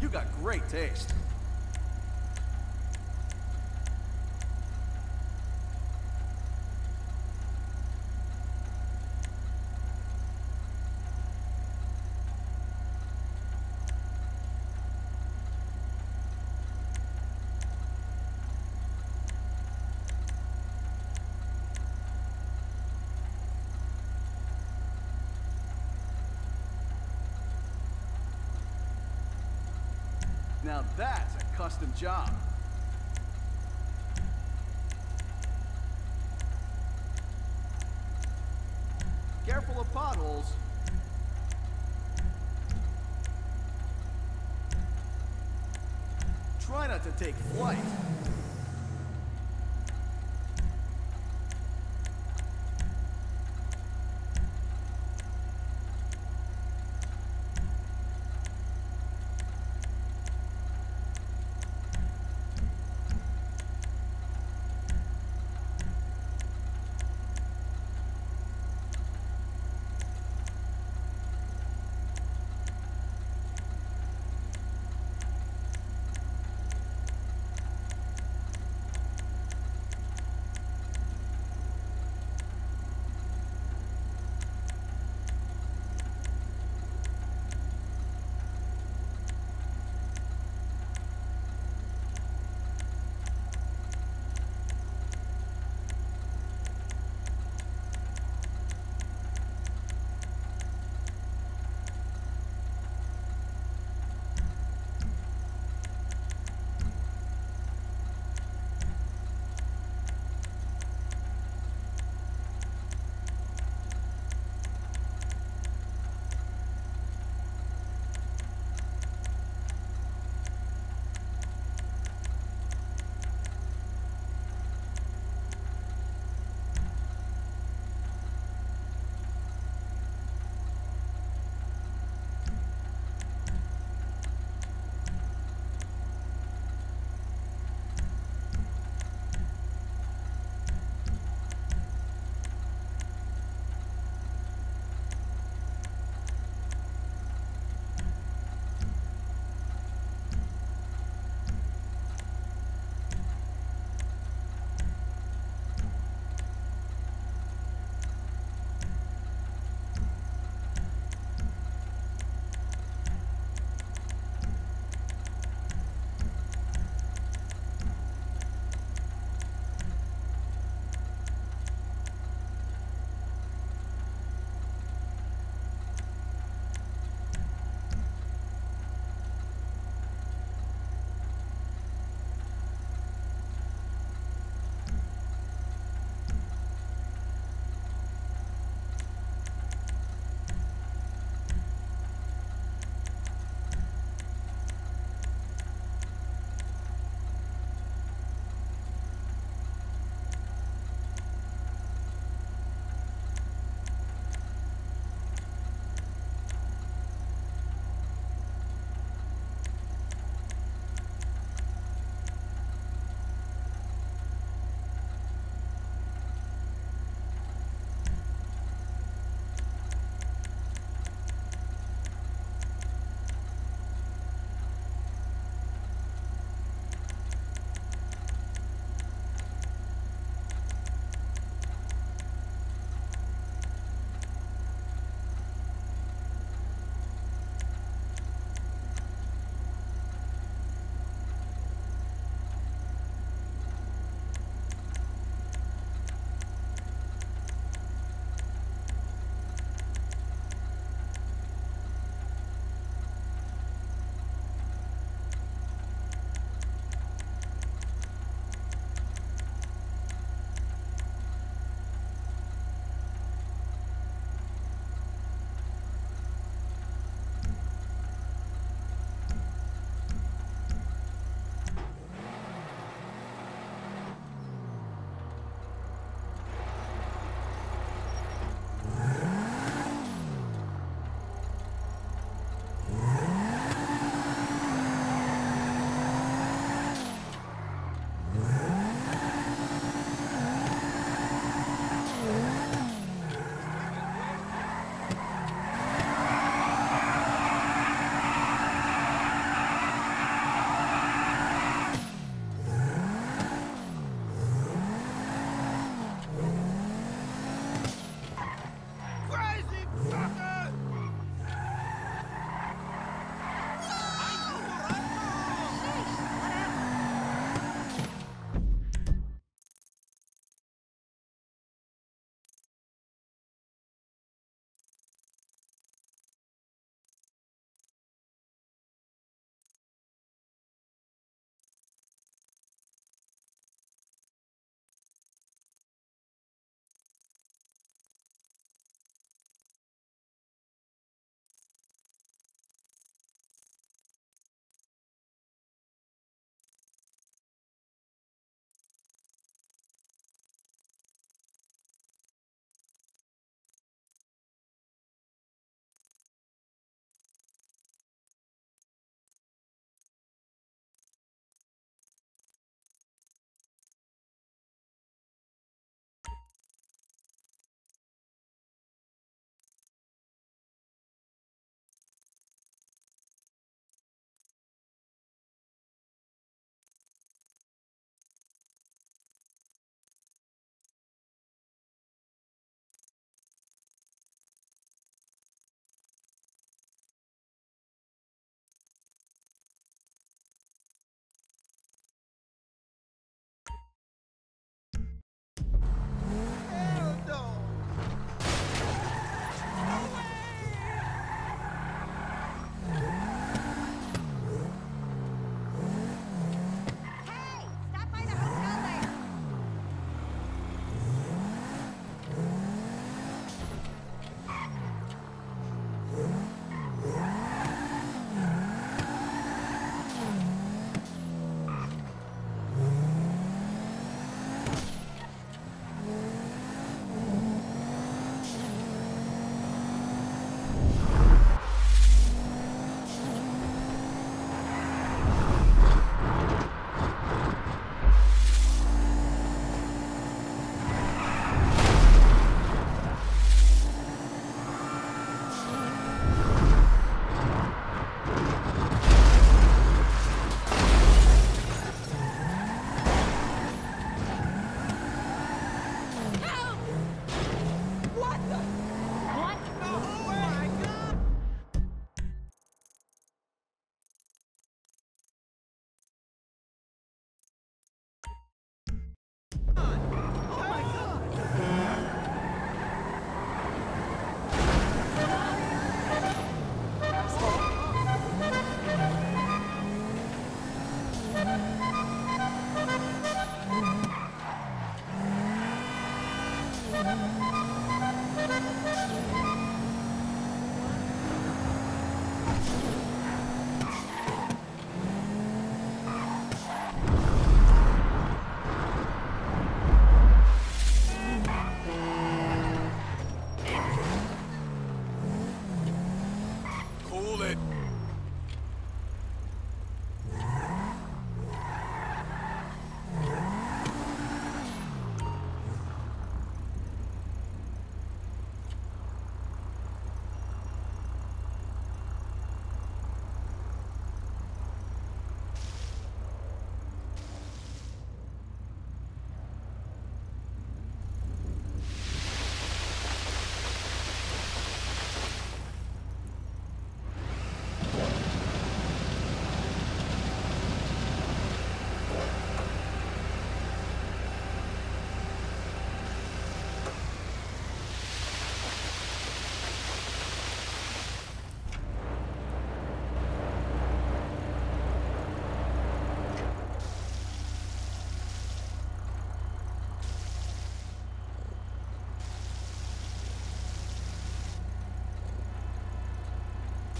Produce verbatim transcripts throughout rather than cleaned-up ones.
You got great taste. Now that's a custom job. Careful of potholes. Try not to take flight.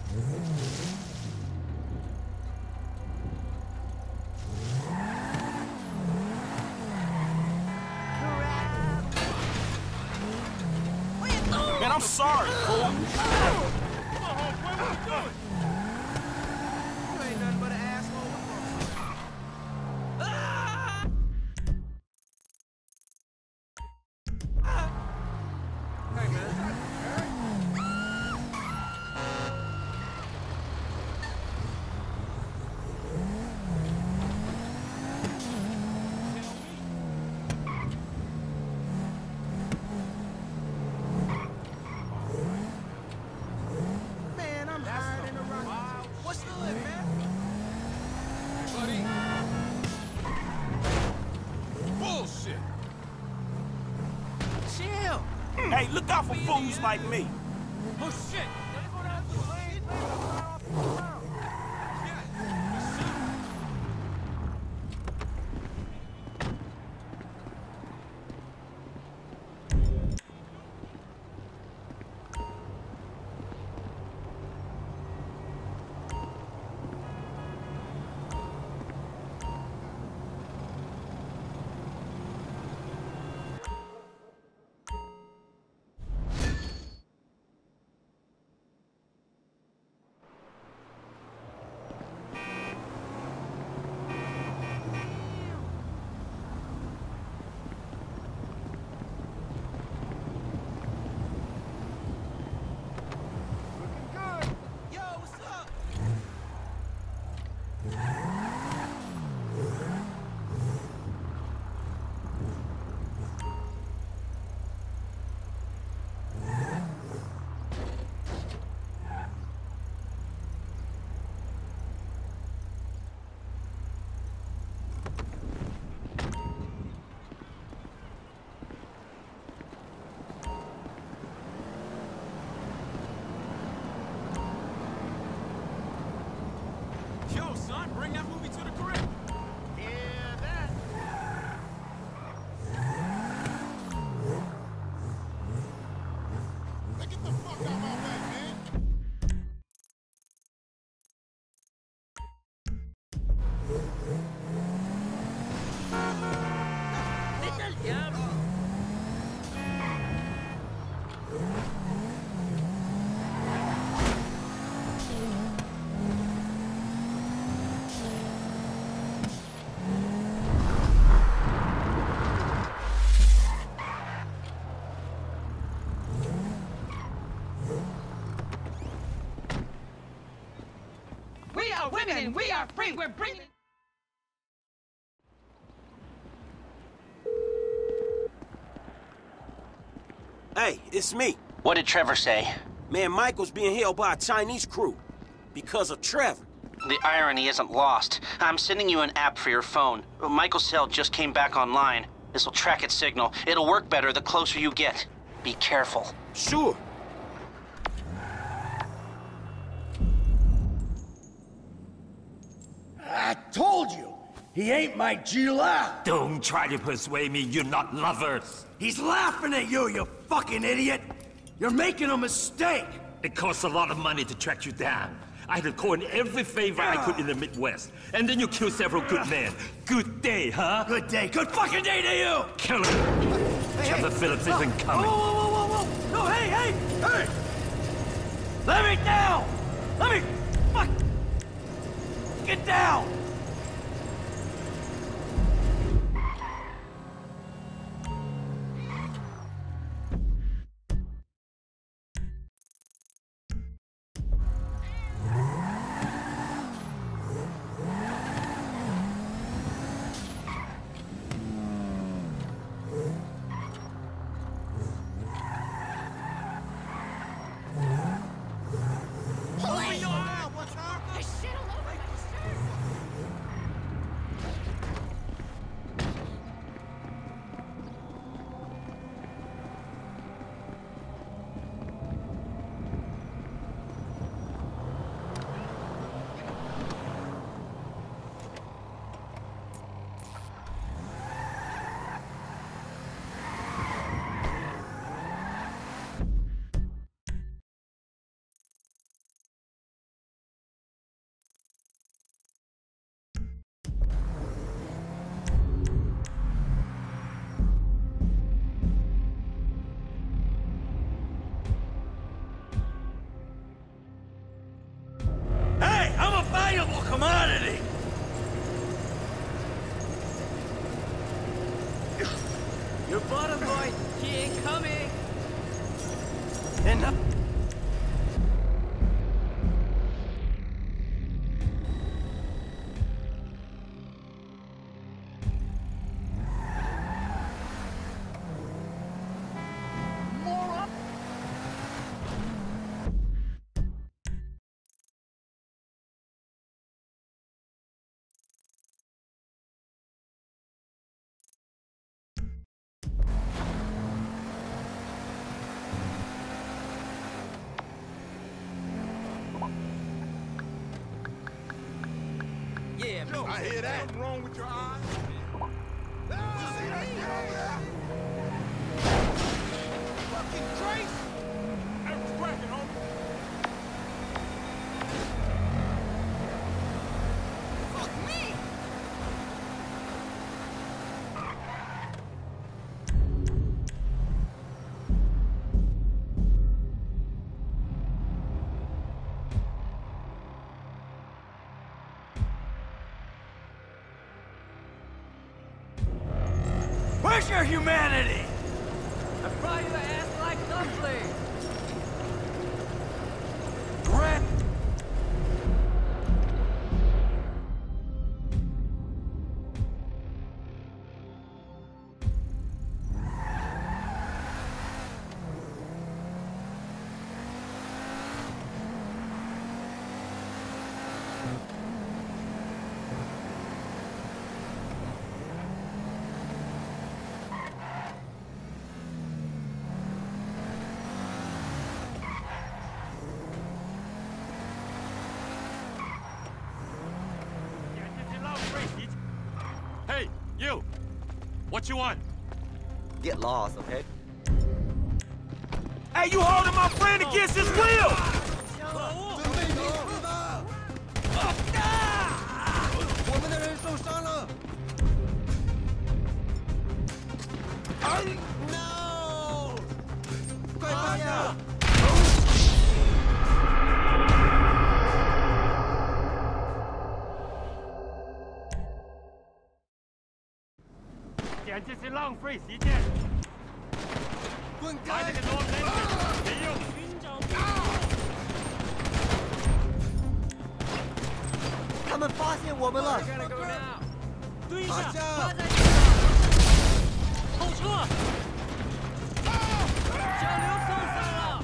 Man, I'm sorry, fool. Come on, homeboy, what you doing? You ain't nothing but an asshole. Hey, man. Man, I'm hiding around. What's good, man? Buddy. Bullshit. Chill. Hey, look out for fools like me. Oh, shit. Yo, what's up? Yo, son, bring that movie to the crib. Yeah, that. Now get the fuck out my way, man. Vete al diablo. We are women and we are free. We're bringing. Hey, it's me. What did Trevor say? Man, Michael's being held by a Chinese crew. Because of Trevor. The irony isn't lost. I'm sending you an app for your phone. Michael's cell just came back online. This'll track its signal. It'll work better the closer you get. Be careful. Sure. I told you, he ain't my G-Lao. Don't try to persuade me you're not lovers. He's laughing at you, you fucking idiot. You're making a mistake. It costs a lot of money to track you down. I had to call in every favor I could in the Midwest. And then you killed several good men. Good day, huh? Good day, good fucking day to you. Kill him. Trevor Phillips isn't Whoa, coming. whoa, whoa, whoa, whoa. No, hey, hey, hey. Let me down. Let me, fuck. Get down. Open your mouth, what's up? I shit all over my shirt. Coming. Enough. Yeah, Yo, I hear that. Something wrong with your eyes? You see that shit over there? Fucking Trace! That was cracking, homie. Fuck me! Where's your humanity? I fry your ass like dumplings. Rat. Hey, you! What you want? Get lost, okay? Hey, you holding my friend against his will! 我们的人受伤了。No！ 快放下！ 简直是浪费时间！ 滚开开！ 这个多人没用。 他们发现我们了！ 蹲一下，趴在地上。后撤！小刘受伤了。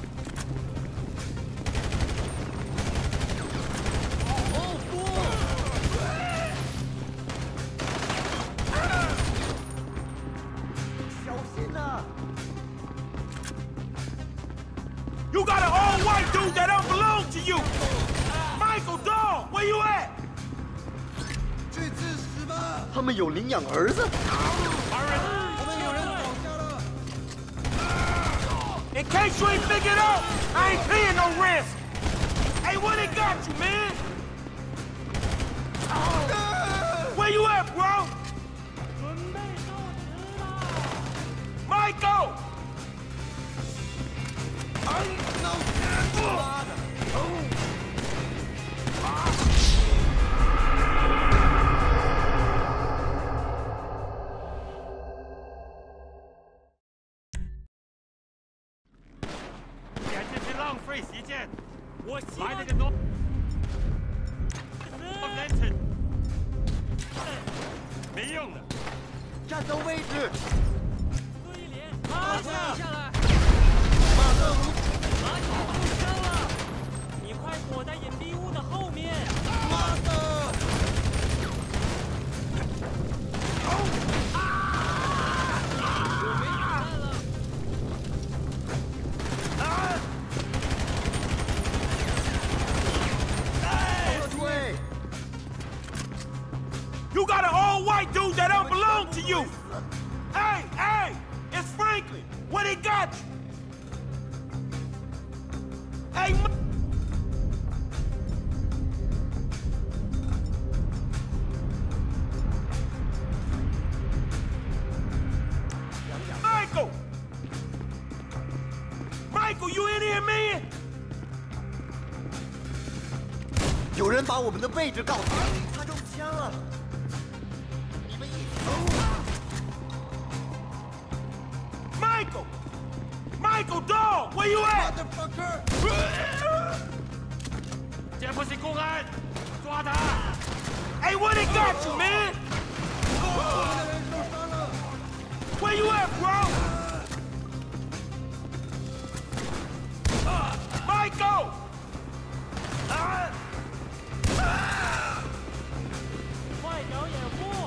哦不！ You got an old white dude that don't belong to you! Michael, dog, where you at? 去自食吧！ 他们有领养儿子。 我们有人倒下了。 In case you ain't figured out, I ain't paying no rent! Hey, where they got you, man? Where you at, bro? Michael! Don't 战斗位置。 趴下！下来！ 马特鲁， 马体受伤了，你快躲在隐蔽物的后面。马特！我没子弹了。啊！ 后退！ You got an old white dude that don't belong to you! Hey, hey! It's Franklin! Where they got you? Hey, M Michael! Michael, you in here, man? 有人把我们的位置告诉我，他中枪了。 Michael! Michael, dog! Where you at? Motherfucker! 这不是公安，抓他！ Hey, where they got you, man? Where you at, bro? Michael! 快表掩护！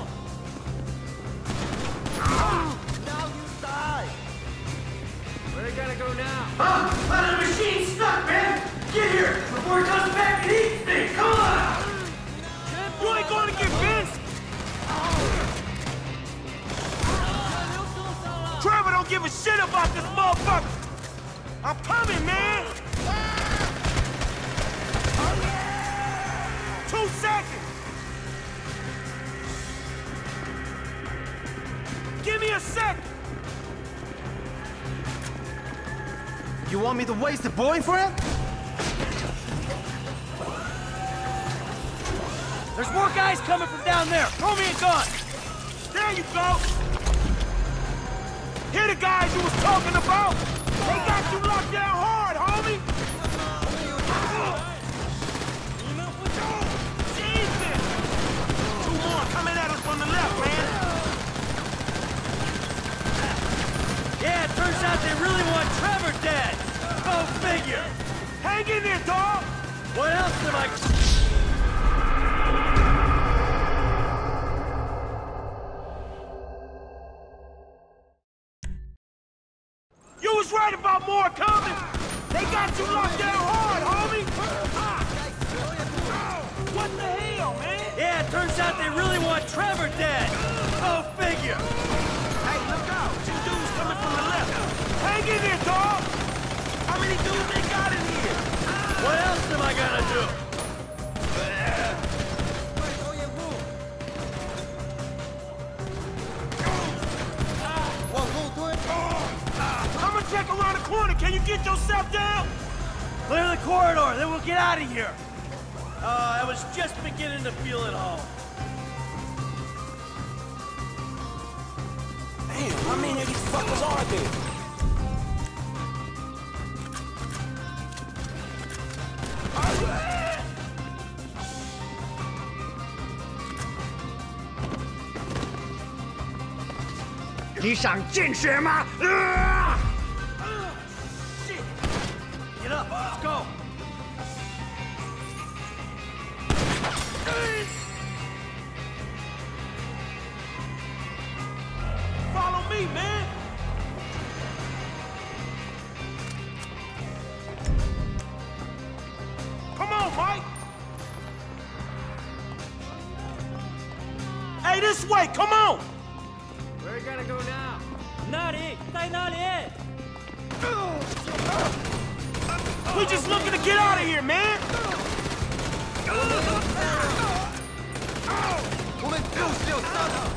Now you die! Where you gotta go now? Ah! The machine's stuck, man! Get here before it comes back and eats me! Come on! You ain't going to get Vince! Trevor don't give a shit about this motherfucker! I'm coming, man! Two seconds! Give me a second! You want me to waste the boyfriend? There's more guys coming from down there. Throw me a gun. There you go! Here the guys you was talking about! They got you locked down hard, homie! Jesus! Two more coming at us from the left, man! Yeah, it turns out they really want Trevor dead. Go figure. Hang in there, dog! What else am I... You was right about more coming! They got you locked down hard, homie! What the hell, man? Yeah, it turns out they really want Trevor dead. Go figure. Hey, look out! Two dudes coming from the left. Hang in there, dog! How many dudes they got in here? What else am I gonna do? I'm gonna check around the corner. Can you get yourself down? Clear the corridor, then we'll get out of here. Uh, I was just beginning to feel at home. Damn, how many of these fuckers are there? Get up, let's go. Follow me, man! Come on, Mike! Hey, this way, come on! Where you gotta go now? 那里，在那里。 We just looking to get out of here, man! 我们就是要杀他！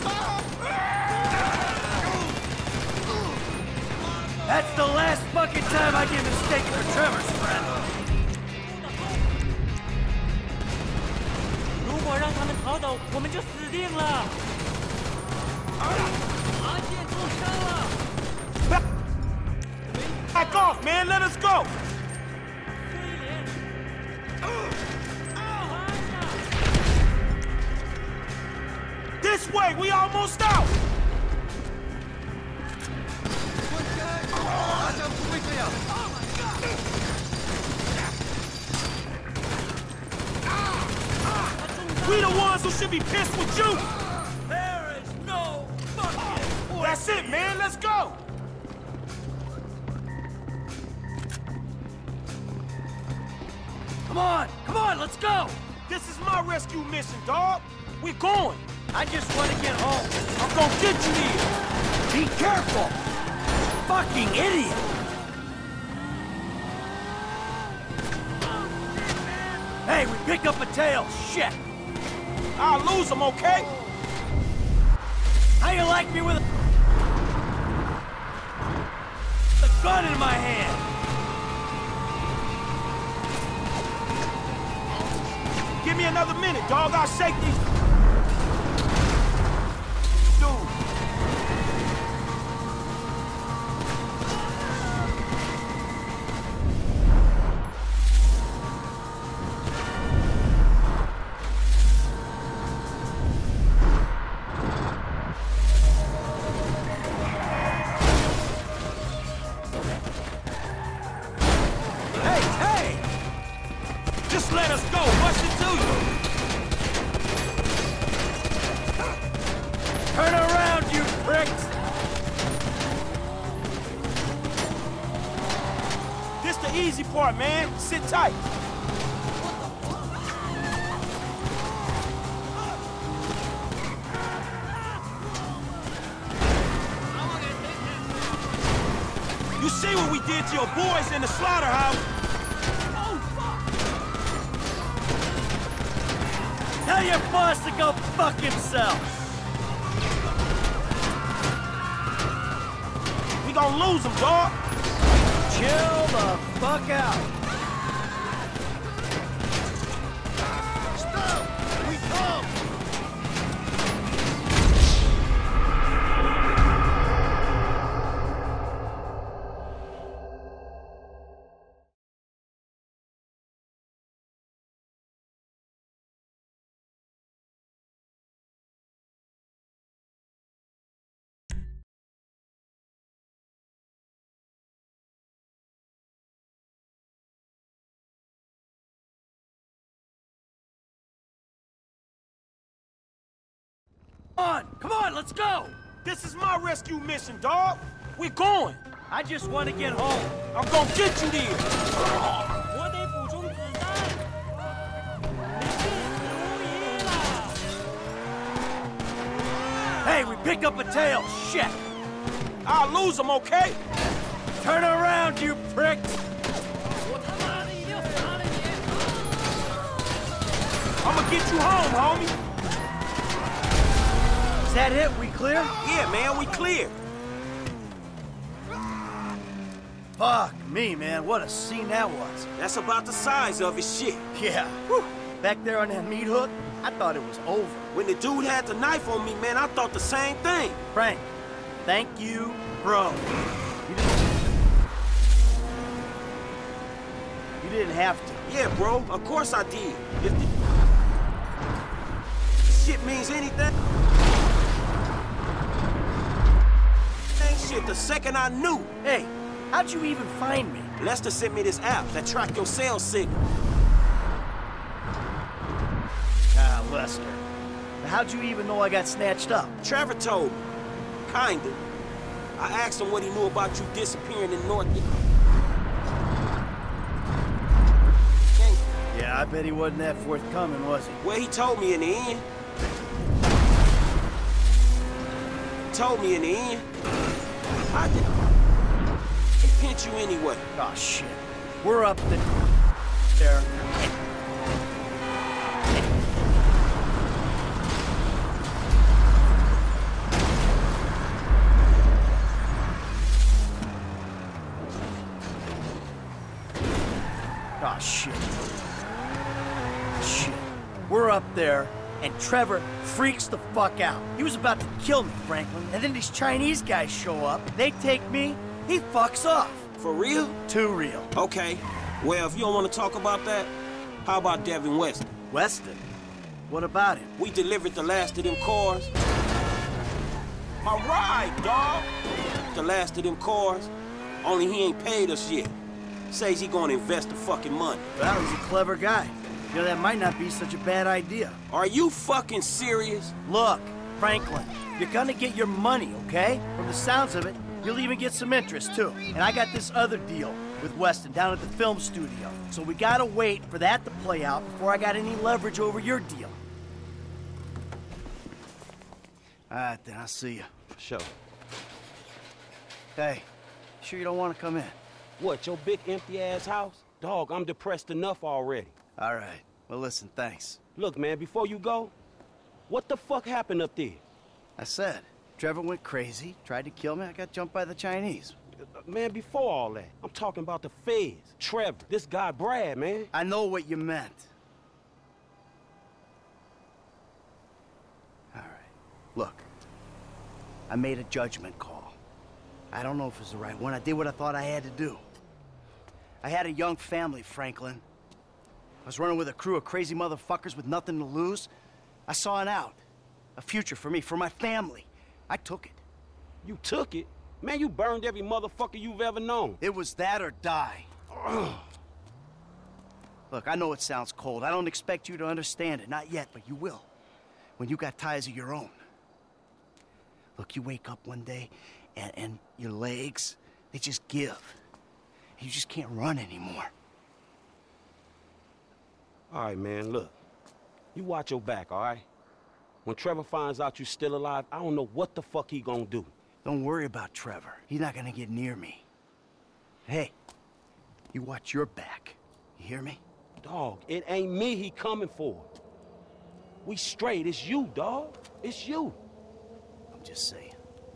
That's the last fucking time I get mistaken for Trevor's friend. 如果让他们逃走，我们就死定了。阿健受伤了。 Back off, man! Let us go! 威廉。 This way, we almost out! 大家不会这样。 We the ones who should be pissed with you! There is no fucking point. That's it, man! Let's go! Come on, come on, let's go. This is my rescue mission, dog! We're going! I just want to get home. I'm gonna get you there! Be careful. Fucking idiot. Hey, we picked up a tail. Shit. I'll lose him, okay? How you like me with a, a gun in my hand? Give me another minute, dog. I'll shake these... Dude. let us go. What's it to you? Turn around, you pricks! This the easy part, man. Sit tight. You see what we did to your boys in the slaughterhouse? Tell your boss to go fuck himself! We gonna lose him, dog. Chill the fuck out. Stop! We come! Come on, come on, let's go! This is my rescue mission, dog. We're going. I just want to get home. I'm gonna get you there. 我得补充子弹。没事，无疑啦。 Hey, we picked up a tail. Shit! I'll lose him, okay? Turn around, you pricks! 我他妈的一定要杀了你！ I'ma get you home, homie. Is that it? We clear? Yeah, man, we clear. Fuck me, man. What a scene that was. That's about the size of his shit. Yeah. Whew. Back there on that meat hook, I thought it was over. When the dude had the knife on me, man, I thought the same thing. Frank, thank you, bro. You didn't... You didn't have to. Yeah, bro, of course I did. If the shit means anything, shit, the second I knew. Hey, how'd you even find me? Lester sent me this app that tracked your cell signal. Ah, Lester. How'd you even know I got snatched up? Trevor told me. Kinda. I asked him what he knew about you disappearing in North... Yeah, I bet he wasn't that forthcoming, was he? Well, he told me in the end. He told me in the end. I did. He pinched you anyway. Oh, shit. We're up the... there. Oh, shit. Shit. We're up there, and Trevor freaks the fuck out. He was about to kill me, Franklin, and then these Chinese guys show up, they take me, he fucks off. For real? Too real. Okay. Well, if you don't want to talk about that, how about Devin Weston? Weston? What about him? We delivered the last of them cars. My ride, dog. The last of them cars. Only he ain't paid us yet. Says he gonna invest the fucking money. Well, he's a clever guy. You know, that might not be such a bad idea. Are you fucking serious? Look, Franklin, you're gonna get your money, okay? From the sounds of it, you'll even get some interest, too. And I got this other deal with Weston down at the film studio. So we gotta wait for that to play out before I got any leverage over your deal. All right, then, I'll see you. For sure. Hey, sure you don't want to come in? What, your big empty-ass house? Dog, I'm depressed enough already. All right. Well, listen, thanks. Look, man, before you go, what the fuck happened up there? I said, Trevor went crazy, tried to kill me, I got jumped by the Chinese. Uh, man, before all that, I'm talking about the feds. Trevor, this guy Brad, man. I know what you meant. All right. Look, I made a judgment call. I don't know if it was the right one. I did what I thought I had to do. I had a young family, Franklin. I was running with a crew of crazy motherfuckers with nothing to lose. I saw an out. A future for me, for my family. I took it. You took it? Man, you burned every motherfucker you've ever known. It was that or die. Look, I know it sounds cold. I don't expect you to understand it. Not yet, but you will. When you got ties of your own. Look, you wake up one day, and, and your legs, they just give. You just can't run anymore. All right, man, look. You watch your back, all right? When Trevor finds out you're still alive, I don't know what the fuck he gonna do. Don't worry about Trevor. He's not gonna get near me. Hey, you watch your back. You hear me? Dog, it ain't me he coming for. We straight. It's you, dog. It's you. I'm just saying.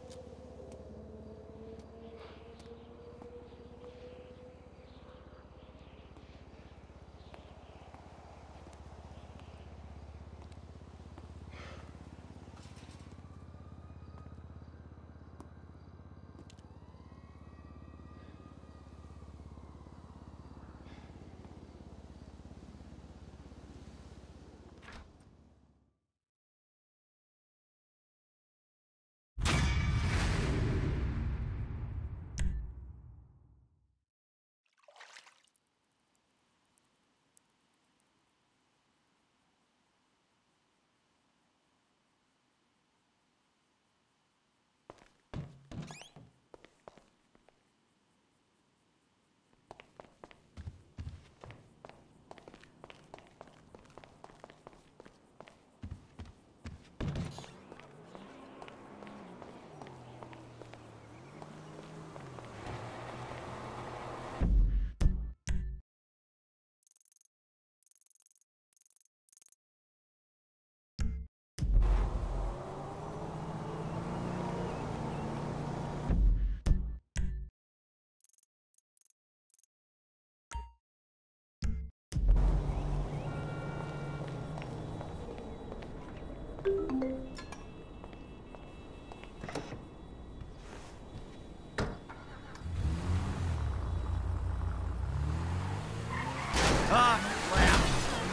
Ah, crap!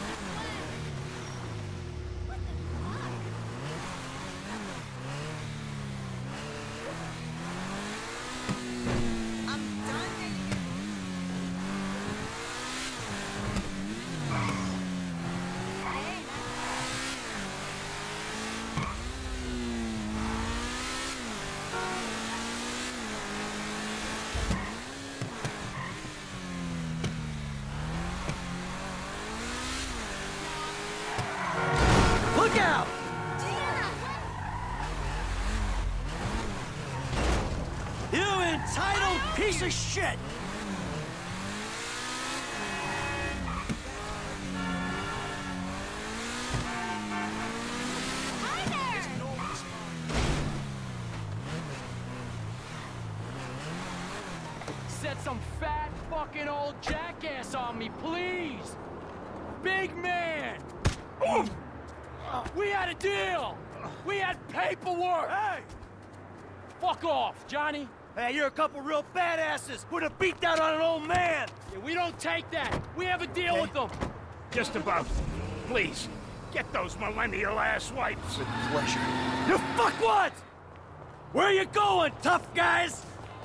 I'm done. Look out! You entitled piece of shit! Set some fat fucking old jackass on me, please! Big man! Oof. We had a deal! We had paperwork! Hey! Fuck off, Johnny! Hey, you're a couple real badasses! Put a beat down on an old man! Yeah, we don't take that! We have a deal Okay. with them! Just about. Please, get those millennial ass wipes. With pleasure. You fuckwad! Where are you going, tough guys?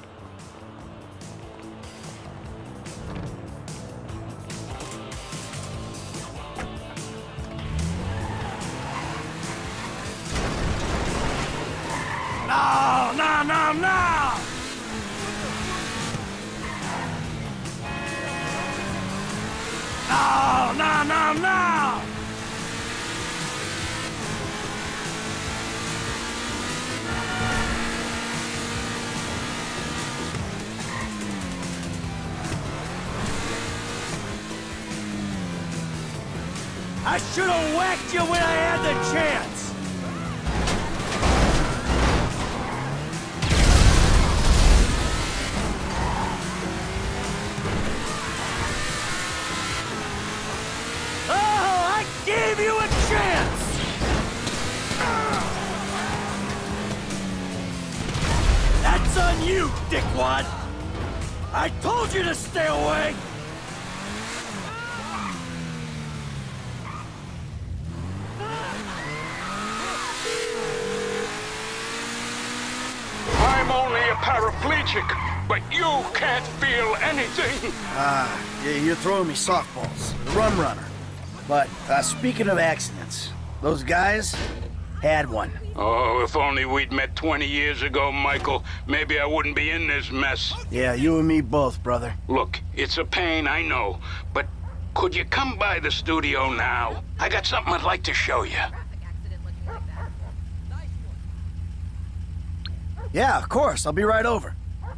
No, no, no, no! No, no, no, no! I should have whacked you when I had the chance! Oh, I gave you a chance! That's on you, dickwad! I told you to stay away! I'm only a paraplegic. but you can't feel anything. Ah, uh, you're throwing me softballs. The rum runner. But, uh, speaking of accidents, those guys had one. Oh, if only we'd met twenty years ago, Michael, maybe I wouldn't be in this mess. Yeah, you and me both, brother. Look, it's a pain, I know, but could you come by the studio now? I got something I'd like to show you. Yeah, of course. I'll be right over.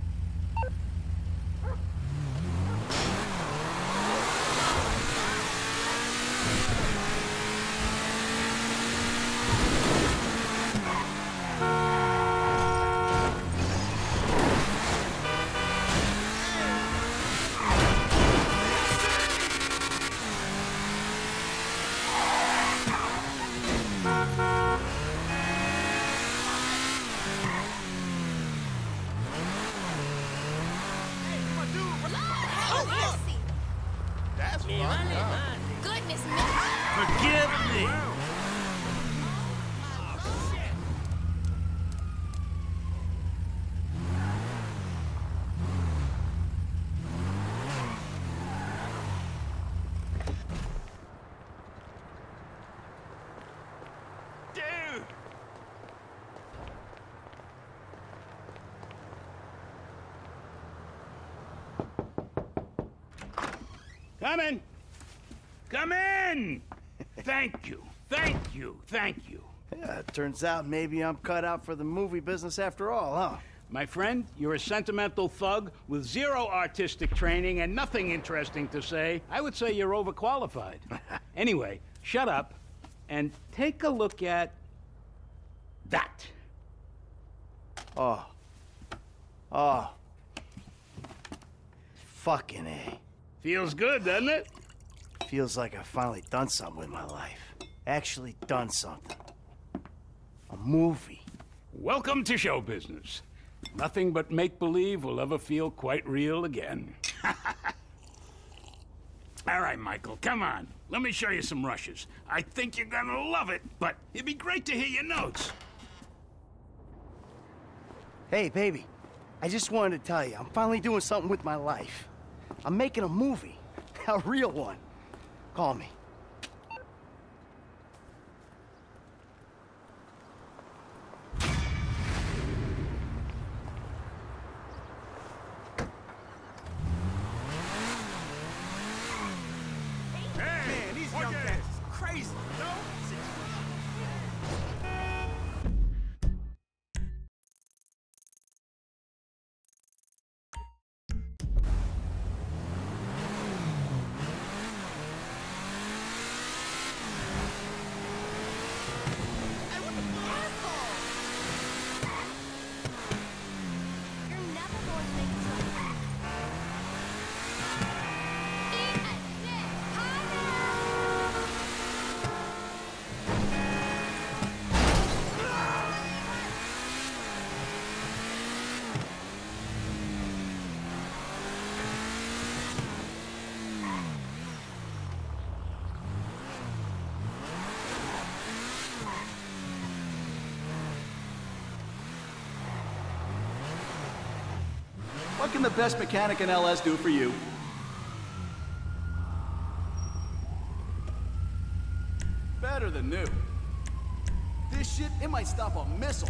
Goodness me. Forgive me. Dude! Come in. Come in! Thank you, thank you, thank you. Yeah, it turns out maybe I'm cut out for the movie business after all, huh? My friend, you're a sentimental thug with zero artistic training and nothing interesting to say. I would say you're overqualified. Anyway, shut up and take a look at that. Oh. Oh. Fucking A. Feels good, doesn't it? Feels like I've finally done something with my life. Actually done something. A movie. Welcome to show business. Nothing but make-believe will ever feel quite real again. All right, Michael, come on. Let me show you some rushes. I think you're gonna love it, but it'd be great to hear your notes. Hey, baby. I just wanted to tell you, I'm finally doing something with my life. I'm making a movie. A real one. Call me. Man, these young cats is crazy, no? What can the best mechanic in L S do for you? Better than new. This shit, it might stop a missile.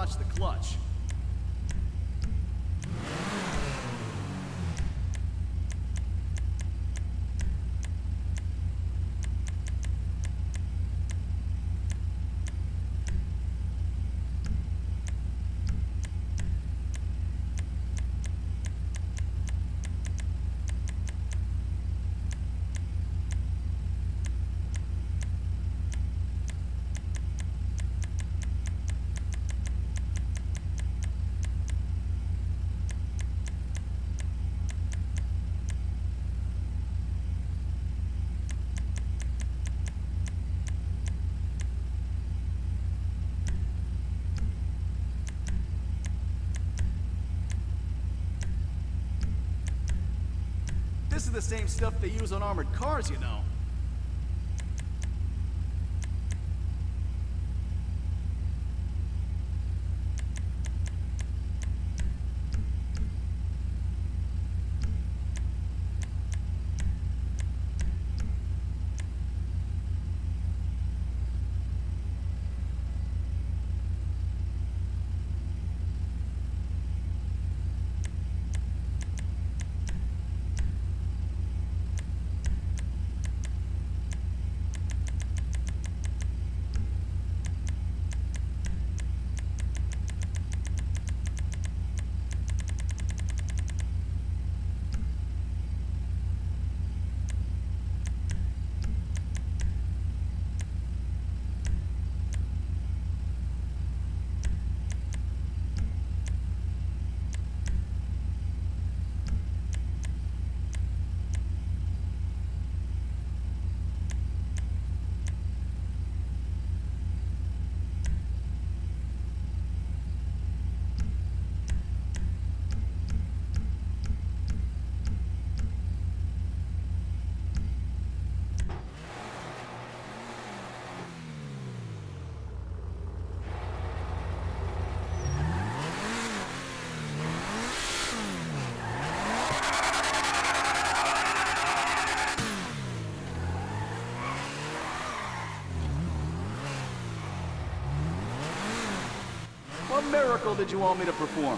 watch the clutch. This is the same stuff they use on armored cars, you know. What miracle did you want me to perform?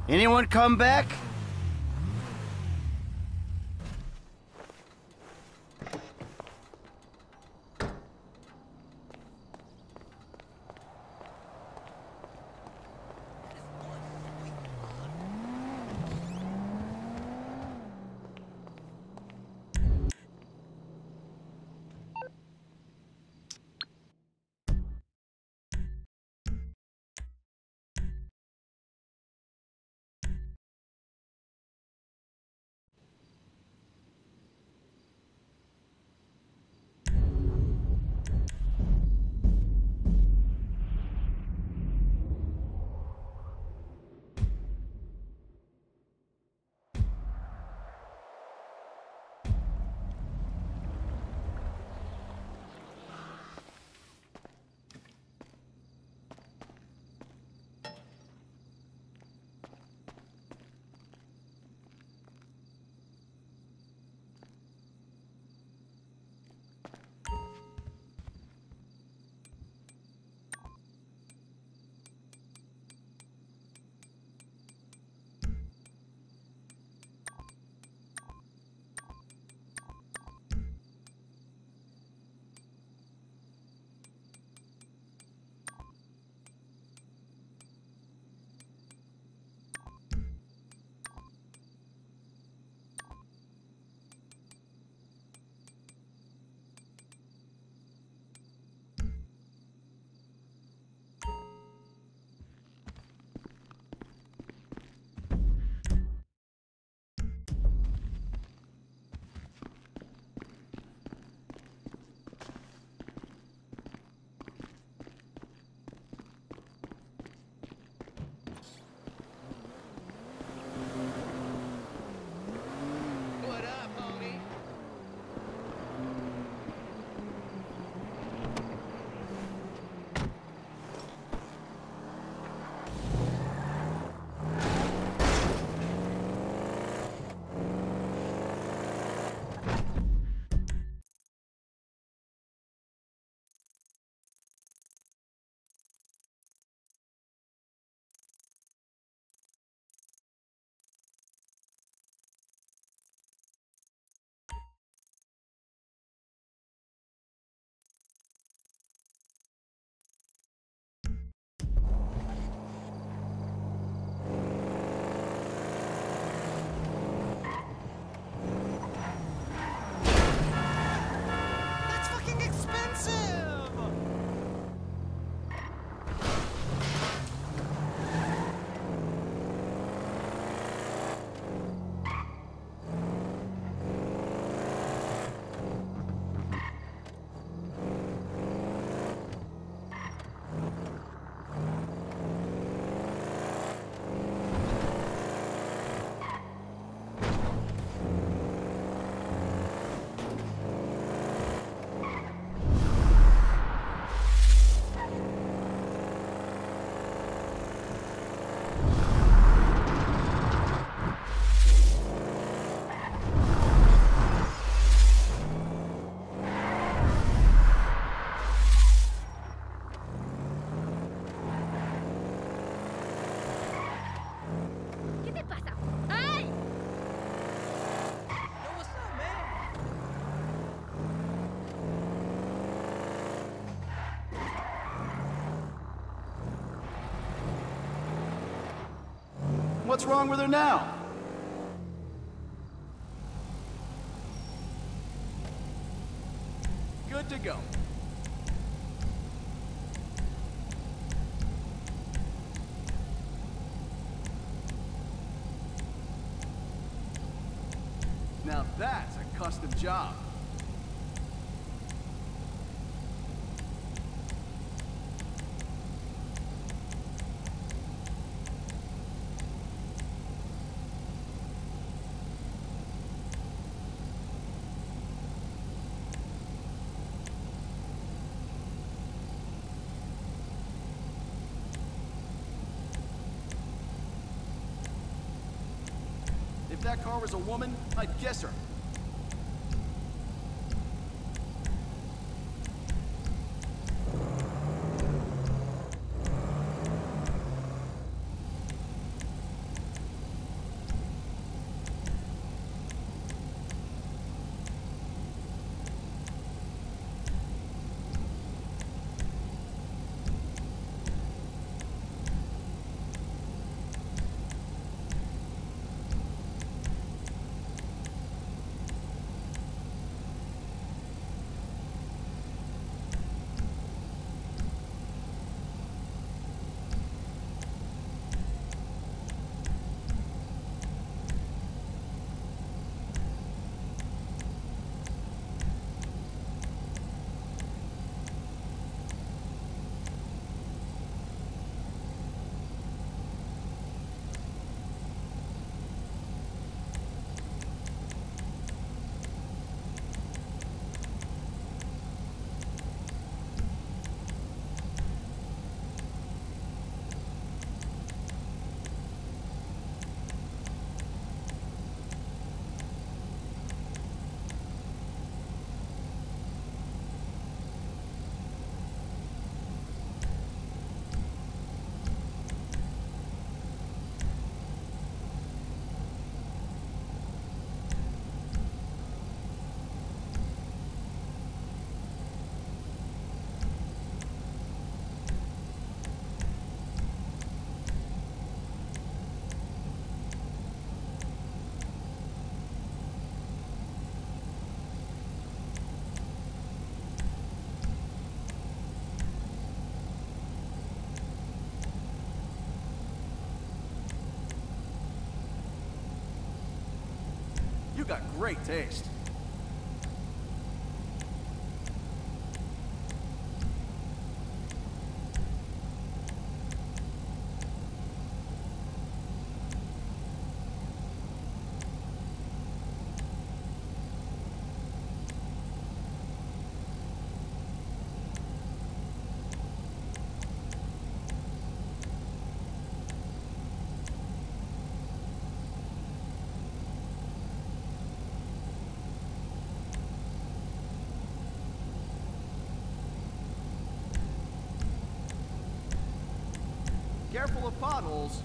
Anyone come back? What's wrong with her now? Good to go. Now that's a custom job. If that car was a woman, I'd guess her. great taste. Careful of potholes.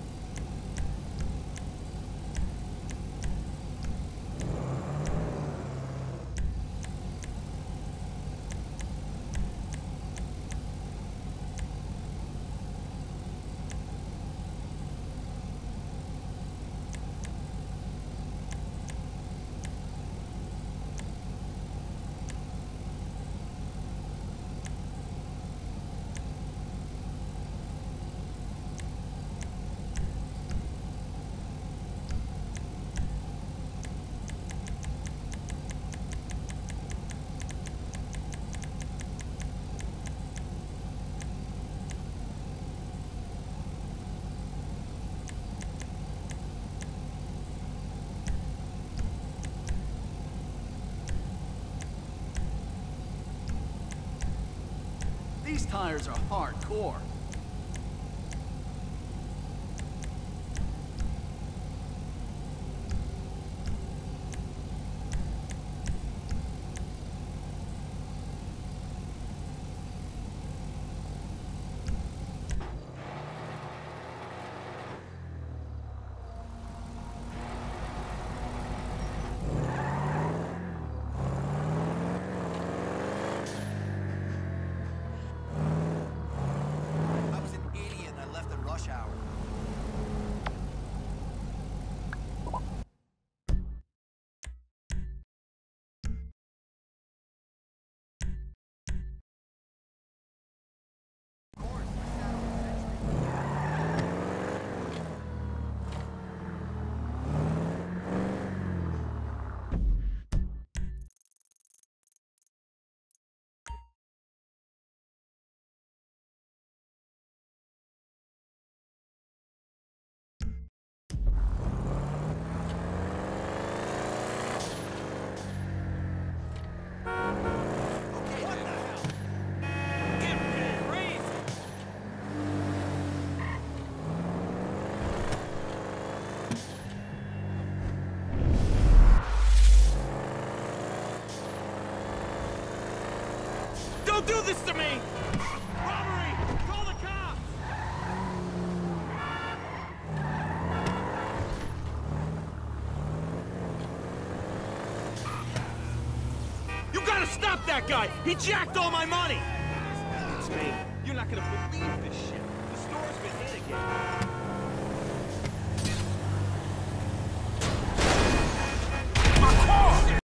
These tires are hardcore. Don't do this to me! Robbery! Call the cops! You gotta stop that guy! He jacked all my money! It's me. You're not gonna believe this shit. The store's been hit again.